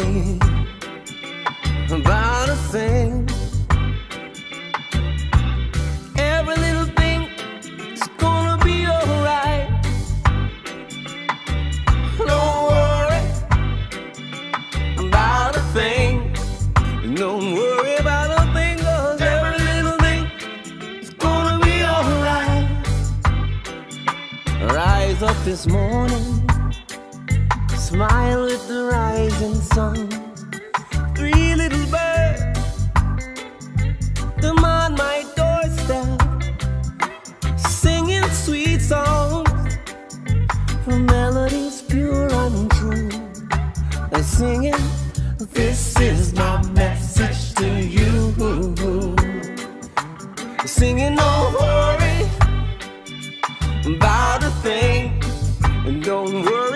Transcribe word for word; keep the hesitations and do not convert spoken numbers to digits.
worry about a thing. Every little thing is gonna be alright. Don't worry about a thing. Don't worry about a thing, 'cause every little thing is gonna be alright. Rise up this morning, smile with the rising sun. Three little birds, them on my doorstep, singing sweet songs from melodies pure and true. They're singing, this is my message to you. They're singing, don't worry about a thing, and don't worry